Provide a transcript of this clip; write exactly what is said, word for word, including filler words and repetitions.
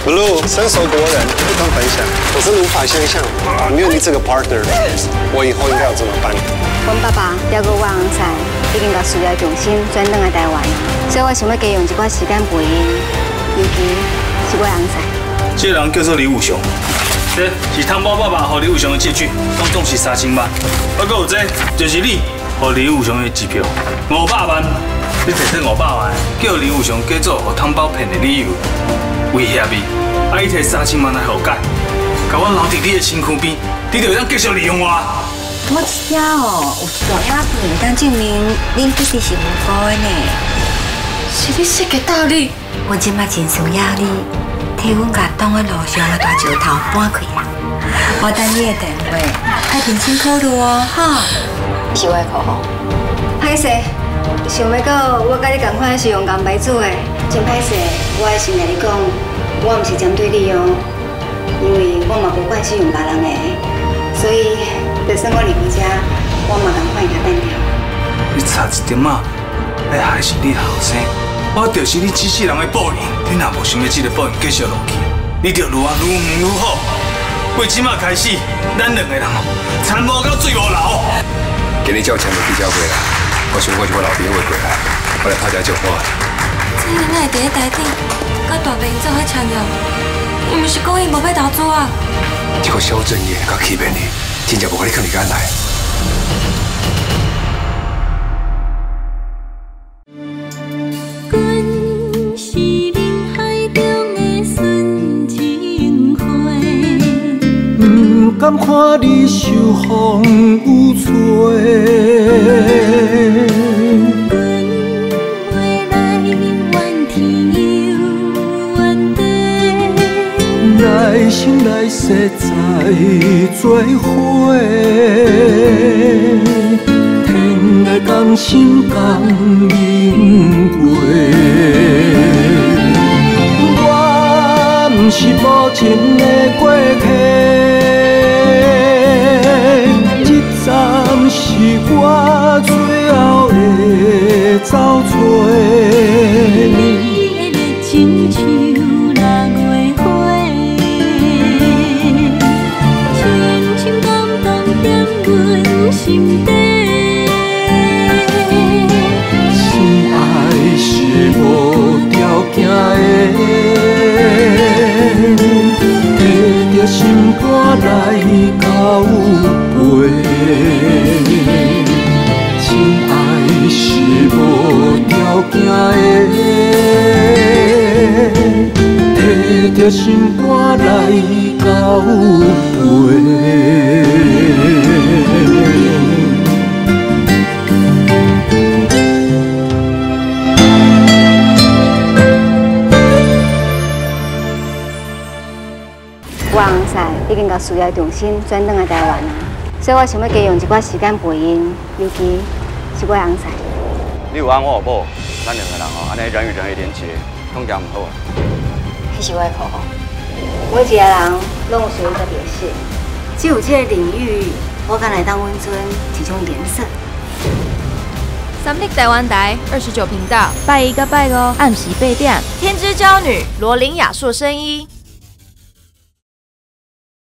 Blue 身手国人，不同分享。我真的无法想象，没有你这个 partner， 我以后应该要怎么办？ 阮爸爸了解我翁婿已经把事业重心转转来台湾，所以我想要加用一寡时间陪因，尤其是我翁婿。 这个人叫做李武雄，这是汤包爸爸和李武雄的借据，总共是三千万。还佫有这，就是你和李武雄的支票五百万。你摕这五百万，叫李武雄假做和汤包骗的理由，威胁你，啊伊摕三千万来和解，甲我留伫你的身躯边，你就会当继续利用我。 我遮哦有一大影片，当证明恁弟弟是无辜的呢。 是你设计道理？ 我即摆真需要你，替阮甲挡在路上的大石头搬开啦。我等你的电话，爱认真考虑哦，哈。是我的口红。歹势，想要到我甲你同款是用红白纸的，真歹势。我会先甲你讲，我毋是针对你哦，因为我嘛无惯使用别人的，所以。就算我离开家，我嘛同款会甲等着。 你差一点仔，要害死你后生，我就是你机器人的报应。你若无想要这个报应继续落去，你就愈活愈唔愈好。为即马开始，咱两个人参谋到最无老。 今日叫前面比较过来，我想我就我老爹会过来，我来拍遮招花。 这人哪会伫咧台顶，甲大明做伙参与？伊毋是讲伊无要投资啊？ 这个小正业甲欺骗你。真正无甲你囥伫间来。 阮是人海中的纯情花，不敢看你受风雨吹。阮袂来怨天尤怨地，来生来世再做伙。天来甘心甘因果，我不是无情的过客，这站是我最后的走找。你的热情像六月花，深深感动在阮心底。摕着心肝来交陪，真爱是无条件的，摕着心肝来交陪。 我翁婿已经把事业重心转转来台湾啊，所以我想要加用一寡时间陪因，尤其是我翁婿。 你有翁我有某，咱两个人哦，安尼人与人的连接，更加唔好啊。 迄是我的口红，每一个人拢有属于家己的事，只有这个领域，我敢来当阮尊一种颜色。 三立台湾台二十九频道，拜一个拜五，暗时八点，天之娇女罗琳雅硕声音。